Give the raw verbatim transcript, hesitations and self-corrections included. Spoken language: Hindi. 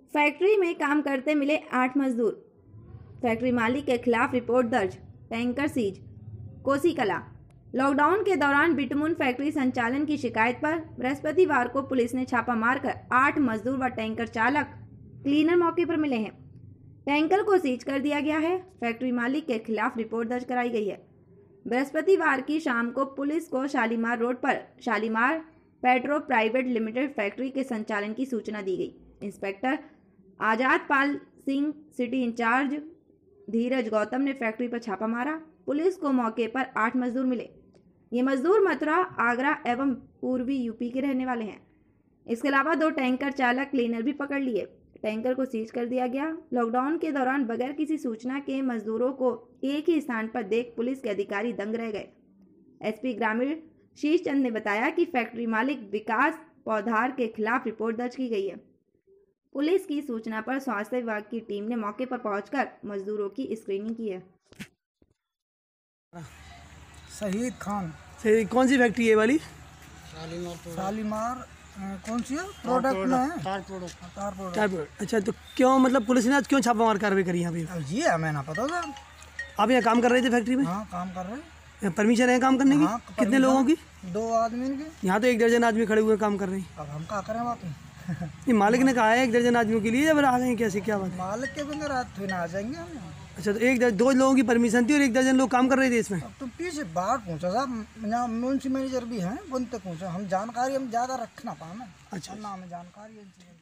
फैक्ट्री में काम करते मिले आठ मजदूर। फैक्ट्री मालिक के खिलाफ रिपोर्ट दर्ज। Tanker seize. कोसी कला। लॉकडाउन के दौरान बिटमुन फैक्ट्री संचालन की शिकायत पर बृहस्पतिवार को पुलिस ने छापा मारकर आठ मजदूर व टैंकर चालक क्लीनर मौके पर मिले हैं। टैंकर को सीज कर दिया गया है। फैक्ट्री मालिक के खिलाफ रिपोर्ट दर्ज कराई गई है। बृहस्पतिवार की शाम को पुलिस को शालीमार रोड पर Shalimar petro private limited factory के संचालन की सूचना दी गई। Inspector Azad Pal Singh, city incharge Dheeraj Gautam ने फैक्ट्री पर छापा मारा। पुलिस को मौके पर आठ मजदूर मिले। ये मजदूर मथुरा, आगरा एवं पूर्वी यूपी के रहने वाले हैं। इसके अलावा दो टैंकर चालक क्लीनर भी पकड़ लिए। टैंकर को सीज कर दिया गया। लॉकडाउन के दौरान बगैर किसी सूचना के मजदूरों को एक ही स्थान पर देख पुलिस के अधिकारी दंग रह गए। एसपी ग्रामीण शीश चंद ने बताया कि फैक्ट्री मालिक विकास पौधार के खिलाफ रिपोर्ट दर्ज की गई है। पुलिस की सूचना पर स्वास्थ्य विभाग की टीम ने मौके पर पहुंचकर मजदूरों की स्क्रीनिंग की है। शहीद खान। से कौन सी फैक्ट्री है वाली? शालीमार कौन सी है? प्रोडक्ट में है। तार प्रोडक्ट। अच्छा, तो क्यों मतलब पुलिस ने आज क्यों छापामार कार्रवाई करी यहाँ पे? जी हमें ना पता था। आप यहाँ काम कर रहे थे फैक्ट्री में? हाँ, काम कर रहे हैं। परमिशन है काम करने की? हाँ, कितने लोगों की? दो आदमी की। यहाँ तो एक दर्जन आदमी खड़े हुए काम कर रहे हैं। अब हम क्या करें बात? ये मालिक ने कहा है एक दर्जन आदमियों के लिए, जब आ गए कैसे, क्या बात है? मालिक के बिना रात फिर आ जाएंगे हम। अच्छा, तो एक दो लोगों की परमिशन थी और एक दर्जन लोग काम कर रहे थे इसमें? अब तो पीछे बाहर पूछा साहब, यहाँ म्यूनसिपल मैनेजर भी हैं, उनसे पूछा। हम जानकारी हम ज़्यादा रखना पाए। अच्छा, ना हमें जानकारी है।